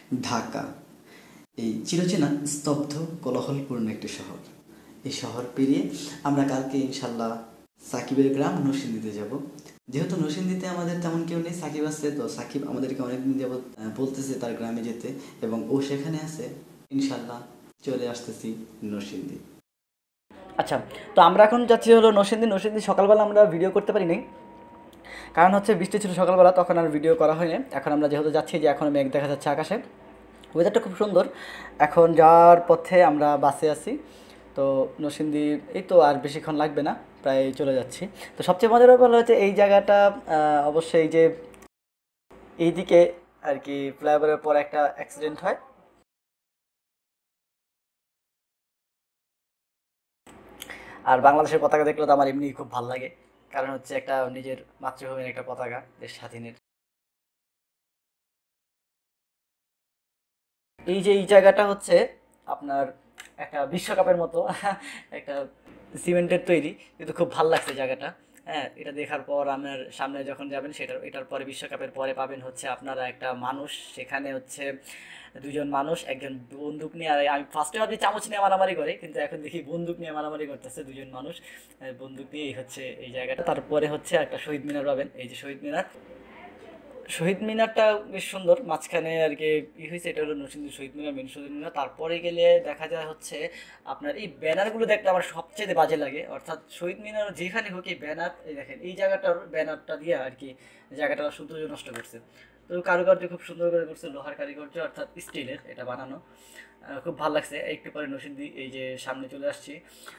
ঢাকা এই চিরচেনা স্তব্ধ কোলাহলপূর্ণ একটি শহর। এই শহর পেরিয়ে আমরা কালকে ইনশাল্লাহ সাকিবের গ্রাম নরসিংদীতে যাব। যেহেতু নরসিংদীতে আমাদের তেমন কেউ নেই, সাকিব আছে, তো সাকিব আমাদেরকে অনেকদিন যাবৎ বলতেছে তার গ্রামে যেতে, এবং ও সেখানে আছে। ইনশাল্লাহ চলে আসতেছি নরসিংদী। আচ্ছা, তো আমরা এখন যাচ্ছি হলো নরসিংদী। সকালবেলা আমরা ভিডিও করতে পারি নাই, কারণ হচ্ছে বৃষ্টি ছিল সকালবেলা, তখন আর ভিডিও করা হয়নি। এখন আমরা যেহেতু যাচ্ছি, যে এখন মেঘ দেখা যাচ্ছে আকাশে, ওয়েদারটা খুব সুন্দর। এখন যাওয়ার পথে আমরা বাসে আছি। তো নরসিংদী এই তো আর বেশিক্ষণ লাগবে না, প্রায় চলে যাচ্ছি। তো সবচেয়ে মজার ব্যাপার হচ্ছে এই জায়গাটা অবশ্যই যে এইদিকে আর কি ফ্লাইওভারের পর একটা অ্যাক্সিডেন্ট হয়। আর বাংলাদেশের পতাকা দেখলে তো আমার এমনি খুব ভালো লাগে, কারণ হচ্ছে একটা নিজের মাতৃভূমির একটা পতাকা, দেশ স্বাধীনের। এই যে এই জায়গাটা হচ্ছে আপনার একটা বিশ্বকাপের মতো একটা সিমেন্টের তৈরি, কিন্তু খুব ভালো লাগছে জায়গাটা। হ্যাঁ, এটা দেখার পর আপনার সামনে যখন যাবেন, এটার পরে বিশ্বকাপের পরে পাবেন হচ্ছে আপনারা একটা মানুষ, সেখানে হচ্ছে দুজন মানুষ, একজন বন্দুক নিয়ে, আর আমি ফার্স্টে ভাবছি চামচ নিয়ে মারামারি করে, কিন্তু এখন দেখি বন্দুক নিয়ে মারামারি করতেছে দুজন মানুষ বন্দুক নিয়ে। এই হচ্ছে এই জায়গাটা। তারপরে হচ্ছে একটা শহীদ মিনার পাবেন, এই যে শহীদ মিনারটা বেশ সুন্দর, মাঝখানে আর কি হয়েছে, এটা হলো নরসিংদী শহীদ মিনার, মেন শহীদ মিনার। তারপরে গেলে দেখা যায় হচ্ছে আপনার এই ব্যানারগুলো দেখতে আমার সবচেয়ে বাজে লাগে, অর্থাৎ শহীদ মিনার যেখানে হোক এই ব্যানার, এই দেখেন এই জায়গাটার ব্যানারটা দিয়ে আর কি জায়গাটা সৌন্দর্য নষ্ট করছে। তো কারুকার্য খুব সুন্দর করে করছে, লোহার কারিগর্য অর্থাৎ স্টিলের এটা বানানো, খুব ভালো লাগছে। একটু পরে নরসিংদী এই যে সামনে চলে আসছি।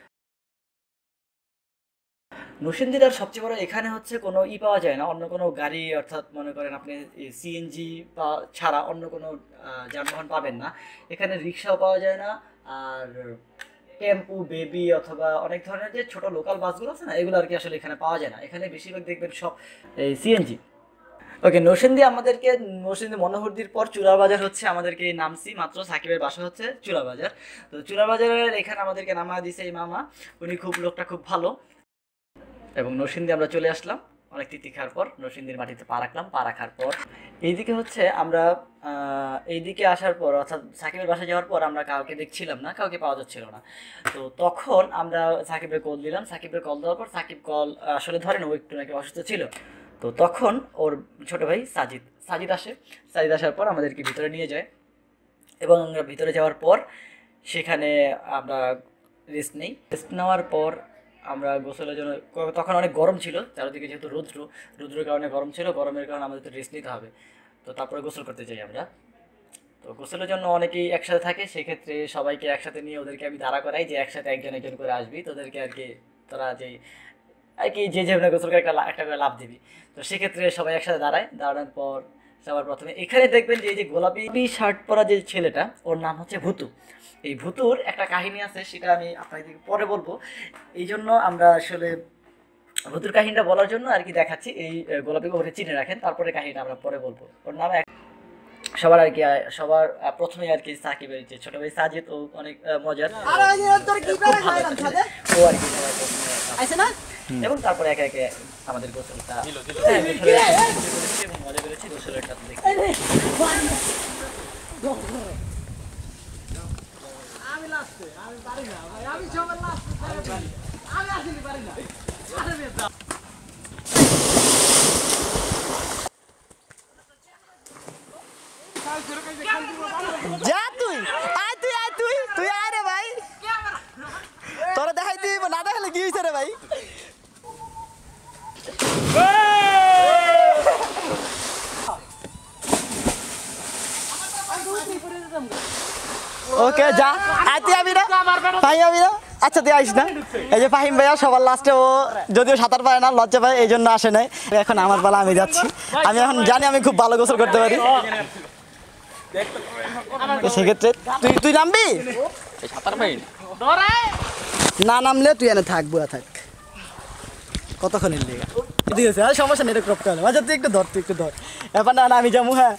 নরসিংদীর আর সবচেয়ে বড় এখানে হচ্ছে কোনো পাওয়া যায় না, অন্য কোনো গাড়ি, অর্থাৎ মনে করেন আপনি সিএনজি বা ছাড়া অন্য কোনো যানবাহন পাবেন না। এখানে রিক্সাও পাওয়া যায় না, আর টেম্পু, বেবি অথবা অনেক ধরনের যে ছোট লোকাল বাসগুলো আছে না, এগুলো আর কি আসলে এখানে পাওয়া যায় না। এখানে বেশিরভাগ দেখবেন সব এই সিএনজি। ওকে, নরসিংদী মনোহরদীর পর চুলার বাজার হচ্ছে আমাদেরকে নামছি মাত্র। সাকিবের বাসা হচ্ছে চুলার বাজার। তো চুলার বাজারের এখানে আমাদেরকে নামা দিয়েছে এই মামা, উনি লোকটা খুব ভালো। এবং নরসিংদী আমরা চলে আসলাম অনেক তিথি পর, নরসিংদীর মাটিতে পা রাখলাম। পা রাখার পর এইদিকে হচ্ছে আমরা এইদিকে আসার পর, অর্থাৎ সাকিবের বাসায় যাওয়ার পর আমরা কাউকে দেখছিলাম না, কাউকে পাওয়া যাচ্ছিল না। তো তখন আমরা সাকিবের কল দিলাম। সাকিবের কল দেওয়ার পর সাকিব কল আসলে ধরেন, ও একটু নাকি অসুস্থ ছিল। তো তখন ওর ছোট ভাই সাজিদ আসে। সাজিদ আসার পর আমাদেরকে ভিতরে নিয়ে যায়, এবং আমরা ভিতরে যাওয়ার পর সেখানে আমরা রেস্ট নেই। রেস্ট নেওয়ার পর আমরা গোসলের জন্য, তখন অনেক গরম ছিল চারিদিকে, যেহেতু রৌদ্রের কারণে গরম ছিল, গরমের কারণে আমাদের তো রেস্ট নিতে হবে। তো তারপরে গোসল করতে যাই আমরা। তো গোসলের জন্য অনেকেই একসাথে থাকে, সেক্ষেত্রে সবাইকে একসাথে নিয়ে ওদেরকে আমি দাঁড়া করাই যে একসাথে একজন একজন করে আসবি, তোদেরকে আর কি তোরা যে আর কি যে যেভাবে গোসল করে একটা করে লাভ দিবি। তো সেক্ষেত্রে সবাই একসাথে দাঁড়ানোর পর সবার প্রথমে এখানে দেখবেন যে এই যে গোলাপি শার্ট পরা যে ছেলেটা, ওর নাম হচ্ছে ভুতু। এই ভুতুর একটা কাহিনী আছে, সেটা আমি আপনাদের পরে বলবো। এই জন্য আমরা আসলে ভুতুর কাহিনীটা বলার জন্য আর কি দেখাচ্ছি। এই গোলাপিকে ওরে চিনে রাখেন, তারপরে কাহিনীটা আমরা পরে বলবো। ওর নাম সবার আর কি সবার প্রথমে আর কি সাকিবের যে ছোট ভাই সাজিদ, ও অনেক মজার, ও আর কি সবার প্রথমে এবং তারপরে একে একে আমাদের গোসলটা এবং মজা করেছি গোসলটা দেখে। যা তুই আয়, তুই আয় রে ভাই, তোরা দেখাই তুই না দেখালে কি হয়েছে রে ভাই। ওকে যা, আয় তুই আবি না, ফাহিম আবি না। আচ্ছা তুই আইস না, এই যে ফাহিম ভাইয়া সবার লাস্টে, ও যদিও সাঁতার পায় না, লজ্জা পায়, এই জন্য আসে নাই। এখন আমার বেলা, আমি যাচ্ছি। আমি এখন জানি আমি খুব ভালো গোসল করতে পারি, সেক্ষেত্রে তুই নামবি না, নামলে তুই এনে থাক, বুয়া থাক, কতক্ষণ এলে ঠিক আছে, আর সমস্যা নেই, এটা করতে হবে। আচ্ছা তুই একটু ধর এবার না, আমি যাবো। হ্যাঁ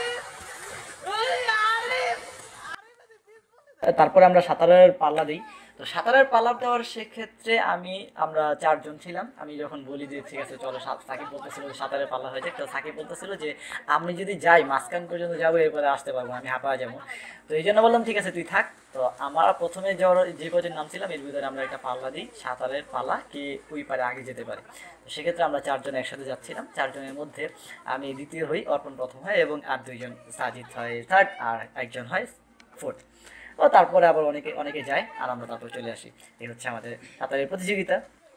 তারপরে আমরা সাঁতারের পাল্লা দিই। তো সাঁতারের পালা দেওয়ার সেক্ষেত্রে আমরা 4 জন ছিলাম। আমি যখন বলি যে ঠিক আছে চলো, সাকিব বলতেছিল যে সাঁতারের পালা হয়েছে, তো সাকিব বলতেছিল যে আমি যদি যাই মাঝখান পর্যন্ত যাবো, এরপরে আসতে পারবো, আমি হাঁপা যাবো। তো এই জন্য বললাম ঠিক আছে তুই থাক। তো আমরা প্রথমে যে কজন নামছিলাম এর ভিতরে আমরা একটা পাল্লা দিই, সাঁতারের পালা, কে ওই পারে আগে যেতে পারে। তো সেক্ষেত্রে আমরা 4 জন একসাথে যাচ্ছিলাম। 4 জনের মধ্যে আমি দ্বিতীয় হই, অর্পণ প্রথম হয়, এবং আর 2 জন, সাজিদ হয় থার্ড আর একজন হয় ফোর্থ। ও তারপরে আবার অনেকে যায়, আর আমরা তারপর চলে আসি। এই হচ্ছে আমাদের সাঁতারের প্রতিযোগিতা।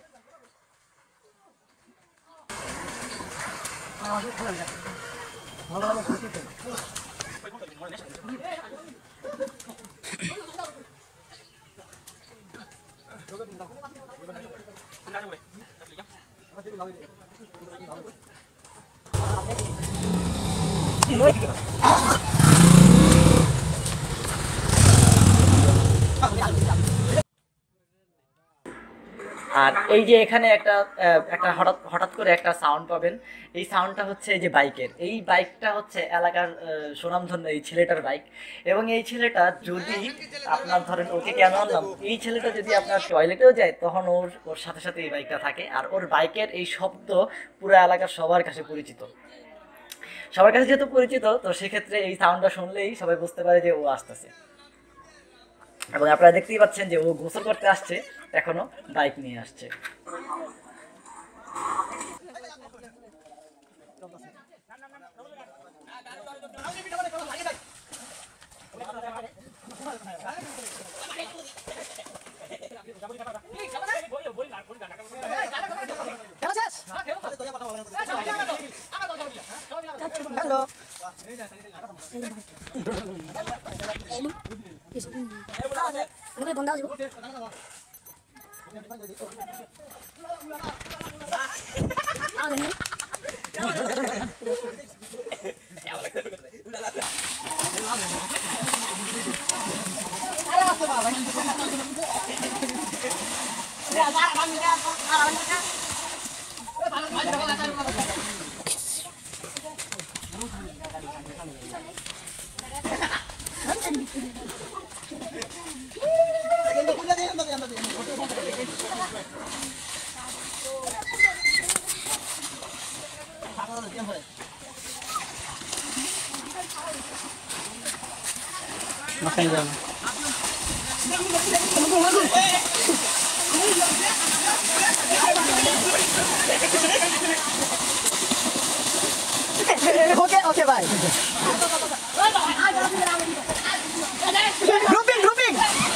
আর এই যে এখানে একটা হঠাৎ করে একটা সাউন্ড পাবেন। এই সাউন্ডটা হচ্ছে এই যে বাইকের, এই বাইকটা হচ্ছে এলাকার সুনামধন্য এই ছেলেটার বাইক। এবং এই ছেলেটা যদি আপনার ধরেন, ওকে কেন আনলাম, এই ছেলেটা যদি আপনার টয়লেটেও যায় তখন ওর সাথে সাথে এই বাইকটা থাকে। আর ওর বাইকের এই শব্দ পুরো এলাকার সবার কাছে পরিচিত। সবার কাছে যেহেতু পরিচিত, তো সেক্ষেত্রে এই সাউন্ডটা শুনলেই সবাই বুঝতে পারে যে ও আসতেছে। এবং আপনারা দেখতেই পাচ্ছেন যে ও গোসল করতে আসছে, এখনো বাইক নিয়ে আসছে। হ্যালো মাখাই যাবে ওকে ওকে ভাই গ্রুপিং গ্রুপিং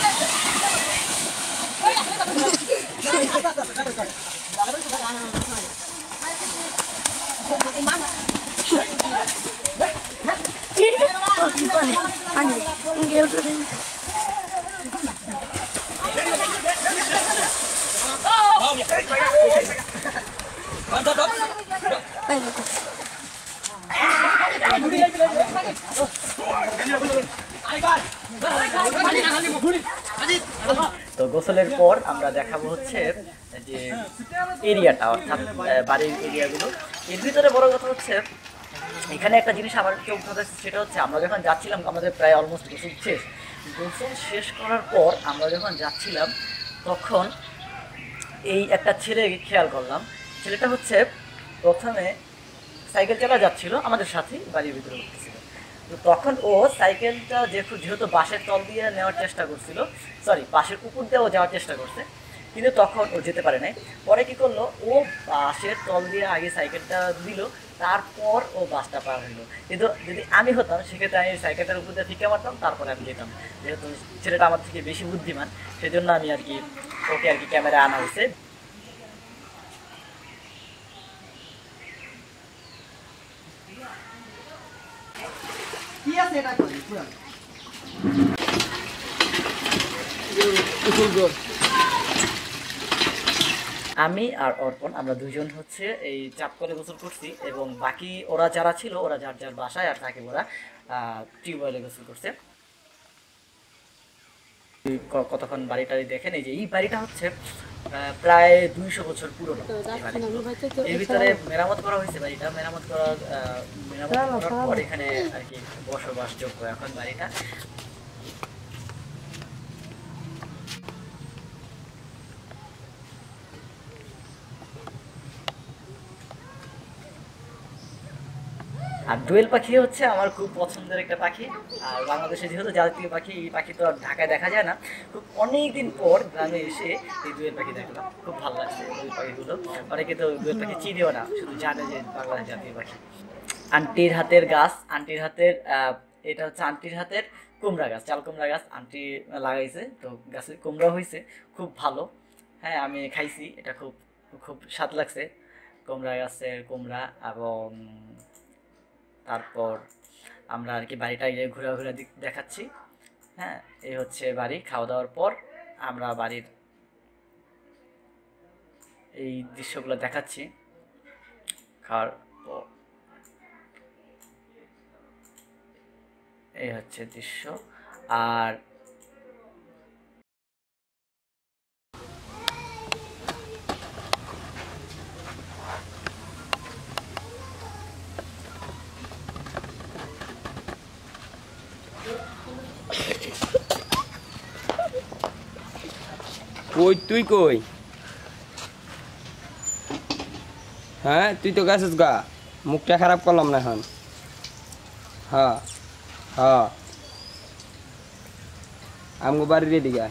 তো গোসলের পর আমরা দেখাবো হচ্ছে যে এরিয়াটা, অর্থাৎ বাড়ির এরিয়াগুলো। এর ভিতরে বড় কথা হচ্ছে এখানে একটা জিনিস আমার চোখ ধরেছে, সেটা হচ্ছে আমরা যখন যাচ্ছিলাম, আমাদের প্রায় অলমোস্ট গোসল শেষ করার পর আমরা যখন যাচ্ছিলাম, তখন এই একটা ছেলে খেয়াল করলাম। ছেলেটা হচ্ছে প্রথমে সাইকেল চালা যাচ্ছিল আমাদের সাথেই, বাড়ির ভিতরে উঠতেছিল। তো তখন ও সাইকেলটা যেহেতু বাঁশের তল দিয়ে নেওয়ার চেষ্টা করছিল, বাঁশের উপর দিয়েও যাওয়ার চেষ্টা করছে, কিন্তু তখন ও যেতে পারে নাই। পরে কি করলো, ও বাঁশের তল দিয়ে আগে সাইকেলটা দিল, তারপর ও বাসটা পার হইলো। কিন্তু যদি আমি হতাম, সেক্ষেত্রে আমি সাইকেলটার উপর দিয়ে ফিকে মারতাম, তারপরে আমি যেতাম। যেহেতু ছেলেটা আমার থেকে বেশি বুদ্ধিমান, সেজন্য আমি ওকে ক্যামেরা আনা হয়েছে। আমি আর অর্পণ, আমরা দুজন হচ্ছে এই চাপ করে গোসল করছি, এবং বাকি ওরা যারা ছিল ওরা যার যার বাসায়, আর থাকে ওরা টিউবওয়েলে গোসল করছে। কতক্ষণ বাড়িটারি দেখেন, এই যে এই বাড়িটা হচ্ছে প্রায় 200 বছর পুরনো। এর ভিতরে মেরামত করা হয়েছে বাড়িটা, মেরামত করার পর এখানে আর কি বসবাসযোগ্য এখন বাড়িটা। আর দোয়েল পাখি হচ্ছে আমার খুব পছন্দের একটা পাখি। আর বাংলাদেশে যেহেতু জাতীয় পাখি, এই পাখি তো আর ঢাকায় দেখা যায় না। খুব অনেক দিন পর গ্রামে এসে এই দোয়েল পাখি দেখলাম, খুব ভালো লাগছে দোয়েল পাখিগুলো। অনেকে তো দোয়েল পাখি চিনেও না, শুধু জানে যে বাংলাদেশ জাতীয় পাখি। আন্টির হাতের গাছ, আন্টির হাতের এটা হচ্ছে আন্টির হাতের কুমড়া গাছ, চাল কুমড়া গাছ আন্টি লাগাইছে, তো গাছের কুমড়া হয়েছে খুব ভালো। হ্যাঁ, আমি খাইছি, এটা খুব খুব স্বাদ লাগছে কুমড়া গাছের কুমড়া। এবং তারপর আমরা আর কি বাড়িটা ঘোরাঘুরা দেখাচ্ছি। হ্যাঁ, এই হচ্ছে বাড়ি। খাওয়া দাওয়ার পর আমরা বাড়ির এই দৃশ্যগুলো দেখাচ্ছি খাওয়ার পর। এই হচ্ছে দৃশ্য। আর কই তুই কই? হ্যাঁ, তুই তো গেছিস গা, মুখটা খারাপ করলাম না এখন। হ্যাঁ হ্যাঁ, আমগো বাড়ির এদিকে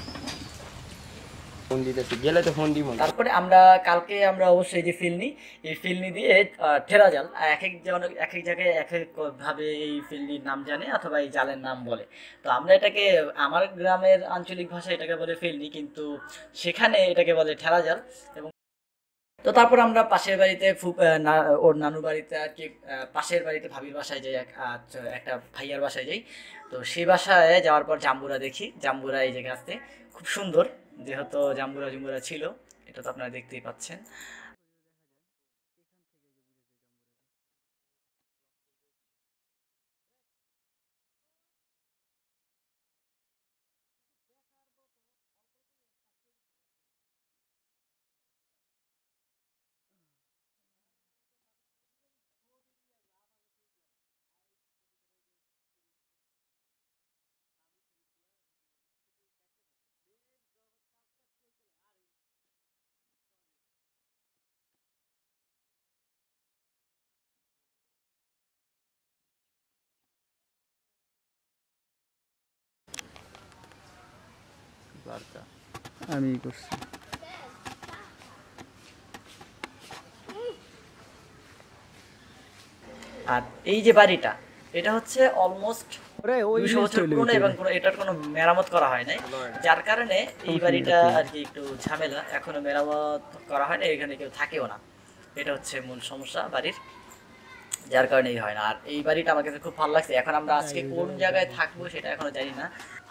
ফোন দিতেছি, গেলে তো ফোন দিব। তারপরে আমরা কালকে আমরা অবশ্যই যে ফিল্নি, এই ফিল্নি দিয়ে ঠেলা জাল, এক এক জায়গায় এক এক ভাবে এই ফিল্নির নাম জানে অথবা এই জালের নাম বলে। তো আমরা এটাকে, আমার গ্রামের আঞ্চলিক ভাষায় এটাকে বলে ফিল্নি, কিন্তু সেখানে এটাকে বলে ঠেলা জাল। এবং তো তারপর আমরা পাশের বাড়িতে ওর নানুর বাড়িতে আর কি, পাশের বাড়িতে ভাবির বাসায় যাই, একটা ভাইয়ার বাসায় যাই। তো সেই বাসায় যাওয়ার পর জাম্বুরা দেখি, জাম্বুরা এই যে গাছতে খুব সুন্দর, যেহেতু জাম্বুরা ছিল, এটা তো আপনারা দেখতেই পাচ্ছেন। আমি করছি। আর এই যে বাড়িটা, এটা হচ্ছে অলমোস্ট 200 বছর পুরনো এবং এটার কোনো মেরামত করা হয় নাই, যার কারণে এই বাড়িটা আর কি একটু ঝামেলা, এখনো মেরামত করা হয় না, এখানে কেউ থাকেও না। এটা হচ্ছে মূল সমস্যা বাড়ির, যার কারণেই হয় না। আর এই বাড়িটা আমার কাছে খুব ভালো লাগছে। এখন আমরা আজকে কোন জায়গায় থাকবো সেটা এখনো জানি না।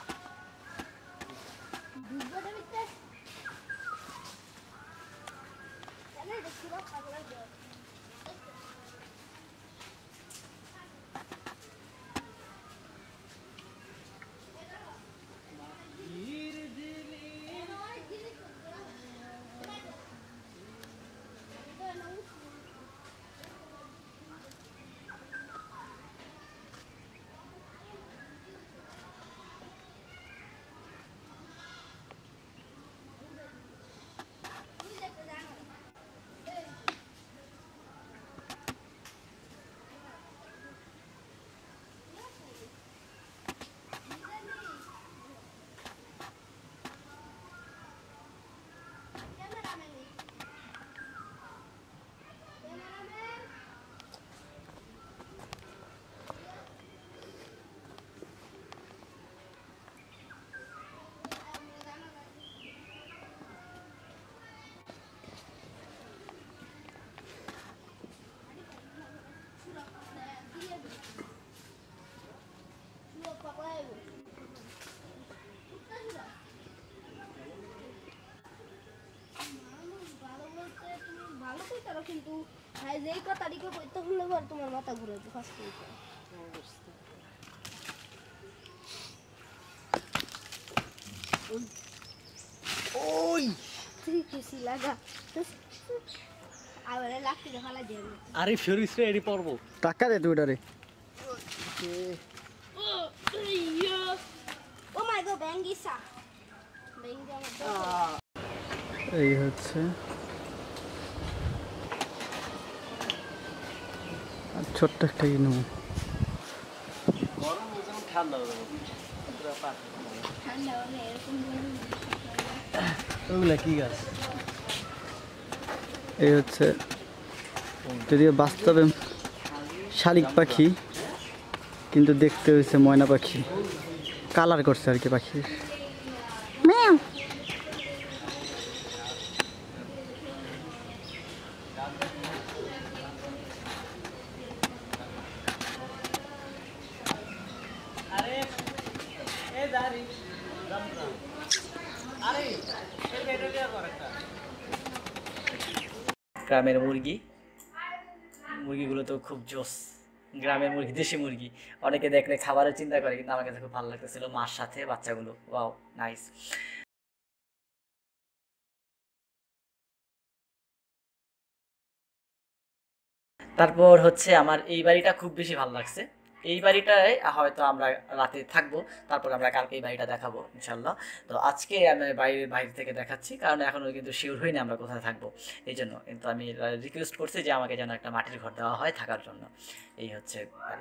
কিন্তু যেই তারিখে করতে হলে তোমার মাথা ঘুরে ফার্স্ট ওই কিছু লাগা আবার লাগতে দেখালা যায় আরে ফিরিস রে, এডি পড়বো টাকা দে তুই রে। ও মাই গড ব্যাঙ্গিসা এই হচ্ছে ছোট্ট একটা ইনু ঠান্ডা হলে এরকম ওগুলা কি গাছ? এই হচ্ছে যদিও বাস্তবে শালিক পাখি কিন্তু দেখতে হয়েছে ময়না পাখি, কালার করছে আর কি পাখির। গ্রামের মুরগিগুলো তো খুব জোস। গ্রামের মুরগি, দেশি মুরগি, অনেকে দেখলে খাবারের চিন্তা করে, কিন্তু আমার কাছে খুব ভালো লাগতেছিল মার সাথে বাচ্চাগুলো। Wow, nice. তারপর হচ্ছে আমার এই বাড়িটা খুব বেশি ভালো লাগছে। এই বাড়িটায় হয়তো আমরা রাতে থাকবো, তারপর আমরা কালকে এই বাড়িটা দেখাবো ইনশাল্লাহ। তো আজকে আমি বাইরে থেকে দেখাচ্ছি, কারণ এখনও কিন্তু শিওর হইনি আমরা কোথায় থাকবো। এই জন্য কিন্তু আমি রিকোয়েস্ট করছি যে আমাকে যেন একটা মাটির ঘর দেওয়া হয় থাকার জন্য। এই হচ্ছে বাড়ি।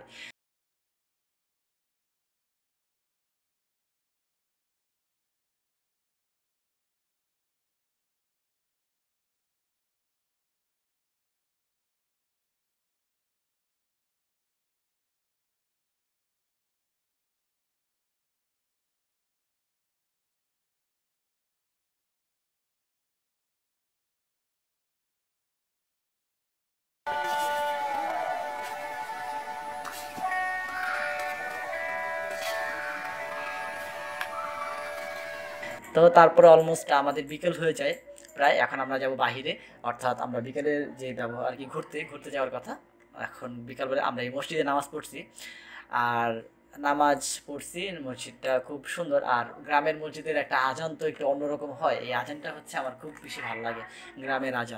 তো তারপরে অলমোস্ট আমাদের বিকেল হয়ে যায় প্রায়। এখন আমরা যাব বাহিরে, অর্থাৎ আমরা বিকেলে যে যাবো আর কি ঘুরতে যাওয়ার কথা। এখন বিকালবেলা আমরা এই মসজিদে নামাজ পড়ছি, আর নামাজ পড়ছি। মসজিদটা খুব সুন্দর, আর গ্রামের মসজিদের একটা আজান তো একটু অন্যরকম হয়। এই আজানটা হচ্ছে আমার খুব বেশি ভালো লাগে, গ্রামের আজান।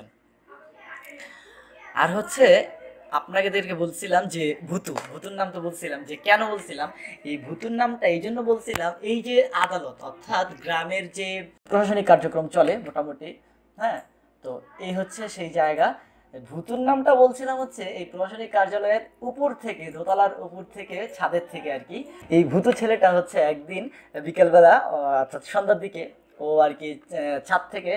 আর হচ্ছে আপনাদেরকে বলছিলাম যে ভুতুর নাম তো বলছিলাম, যে কেন বলছিলাম এই ভুতুর নামটা এই জন্য বলছিলাম, এই যে আদালত অর্থাৎ গ্রামের যে প্রশাসনিক কার্যক্রম চলে মোটামুটি, হ্যাঁ, তো এই হচ্ছে সেই জায়গা। ভুতুর নামটা বলছিলাম হচ্ছে এই প্রশাসনিক কার্যালয়ের উপর থেকে, দোতলার উপর থেকে, ছাদের থেকে আর কি। এই ভুতু ছেলেটা হচ্ছে একদিন বিকেলবেলা অর্থাৎ সন্ধ্যার দিকে ও আর কি ছাদ থেকে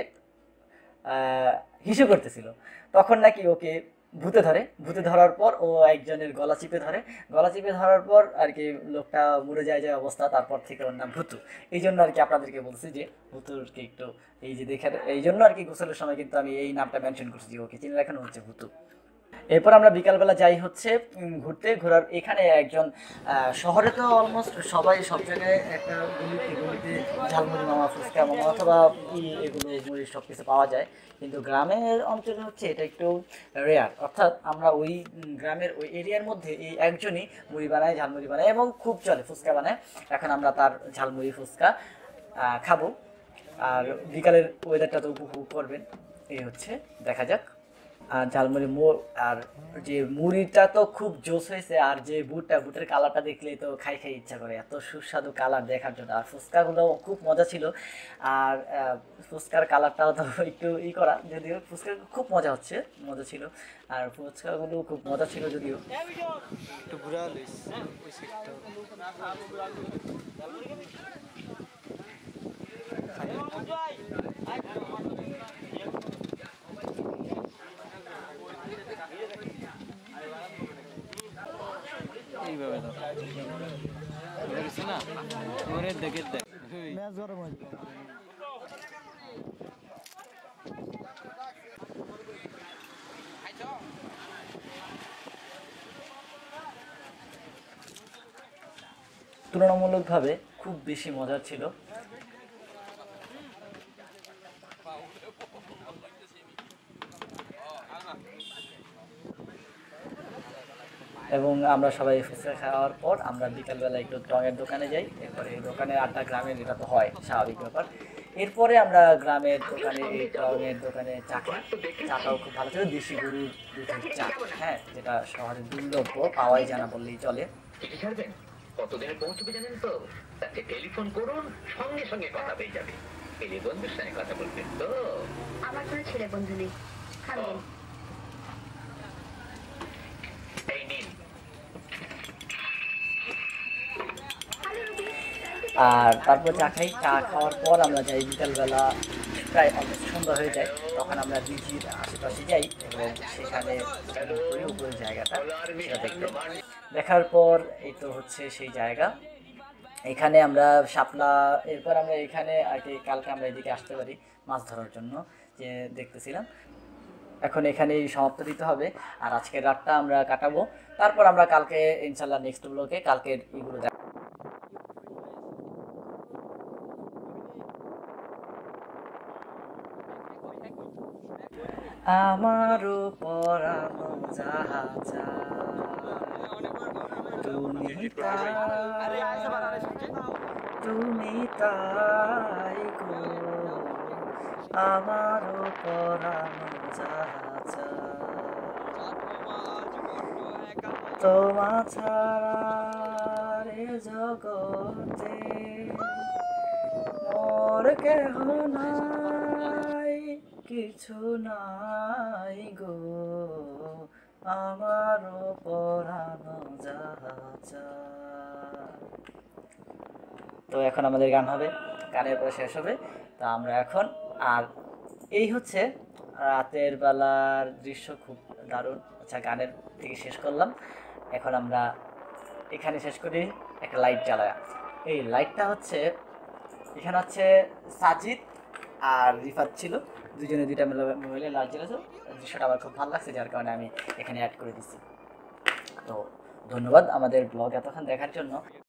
হিসু করতেছিল। তখন নাকি ওকে ভূতে ধরার পর ও একজনের গলা চিপে ধরার পর আর কি লোকটা মরে যায় অবস্থা। তারপর থেকে ওর নাম ভূতু। এই জন্য আর কি আপনাদেরকে বলছি যে ভূতুরকে একটু এই যে দেখে, এই জন্য আর কি গোসলের সময় কিন্তু আমি এই নামটা মেনশন করছি যে ওকে চিনে রাখানো হচ্ছে ভূতু। এরপর আমরা বিকালবেলা যাই হচ্ছে ঘোরার। এখানে একজন শহরে তো অলমোস্ট সবাই সব জায়গায় একটা গলিতে ঝালমুড়ি মামা, ফুচকা মামা অথবা এগুলো মুড়ি সব কিছু পাওয়া যায়, কিন্তু গ্রামের অঞ্চলে হচ্ছে এটা একটু রেয়ার। অর্থাৎ আমরা ওই গ্রামের ওই এরিয়ার মধ্যে এই একজনই মুড়ি বানায়, ঝালমুড়ি বানায় এবং খুব চলে, ফুচকা বানায়। এখন আমরা তার ঝালমুড়ি ফুচকা খাবো, আর বিকালের ওয়েদারটা তো উপভোগ করবেন। এই হচ্ছে, দেখা যাক। আর ঝালমুড়ি আর যে মুড়িটা তো খুব জোস হয়েছে, আর যে বুটের কালারটা দেখলেই তো খাই ইচ্ছা করে, এত সুস্বাদু কালার দেখার জন্য। আর ফুচকাগুলো খুব মজা ছিল, আর ফুচকার কালারটাও তো একটু করা, যদিও ফুচকা খুব মজা ছিল, আর ফুচকাগুলো খুব মজা ছিল যদিও। একটু ঘুরা এইভাবে না দেখে ম্যাচ গরম হয়। তুলনামূলকভাবে খুব বেশি মজার ছিল। এবং আমরা সবাই ফুচকা খাওয়ার পর আমরা বিকালবেলা একটু টঙের দোকানে যাই। এরপরে দোকানের আড্ডা, গ্রামের এটা তো হয় স্বাভাবিক ব্যাপার। এরপরে আমরা গ্রামের দোকানে, এই টঙের দোকানে চা খাই। চাটাও খুব ভালো ছিল, দেশি গরুর দুধের চা, হ্যাঁ, যেটা শহরে দুর্লভ্য, পাওয়াই জানা বললেই চলে। কতদিনে পৌঁছবে জানেন তো? তাকে টেলিফোন করুন, সঙ্গে সঙ্গে কথা পেয়ে যাবে। ছেলে বন্ধুর সঙ্গে কথা বলবেন তো? আমার কোনো ছেলে বন্ধু নেই, খাবেন? এই নিন আর তারপর চা খাই, চা খাওয়ার পর আমরা যাই বিকালবেলা, প্রায় অলমোস্ট সন্ধ্যা হয়ে যায়, তখন আমরা বিচির আশেপাশে যাই এবং সেখানে ঘুরে উপরের জায়গাটা সেটা দেখতে। দেখার পর এই তো হচ্ছে সেই জায়গা, এখানে আমরা শাপলা, এরপর আমরা এখানে আর কি কালকে আমরা এদিকে আসতে পারি মাছ ধরার জন্য, যে দেখতেছিলাম। এখন এখানেই সমাপ্ত দিতে হবে, আর আজকের রাতটা আমরা কাটাবো। তারপর আমরা কালকে ইনশাল্লাহ নেক্সট ব্লগে কালকের এগুলো দেখ। আমারও পরানো যাহা তুমি তুমি তাই গো, আমারও পরানো যাহা তোমা ছাড়া রে জগতে মোর কেহ নাই, কিছু নাই গো, আমারও পরানো যাহা। তো এখন আমাদের গান হবে, গানের পরে শেষ হবে। তা আমরা এখন, আর এই হচ্ছে রাতের বেলার দৃশ্য, খুব দারুণ। আচ্ছা, গানের থেকে শেষ করলাম, এখন আমরা এখানে শেষ করি একটা লাইট জ্বালায়। এই লাইটটা হচ্ছে, এখানে হচ্ছে সাজিদ আর রিফাত ছিল, দুজনে দুইটা মিলে লাইট জ্বালাতো। দৃশ্যটা আমার খুব ভালো লাগছে, যার কারণে আমি এখানে অ্যাড করে দিচ্ছি। তো ধন্যবাদ আমাদের ব্লগ এতক্ষণ দেখার জন্য।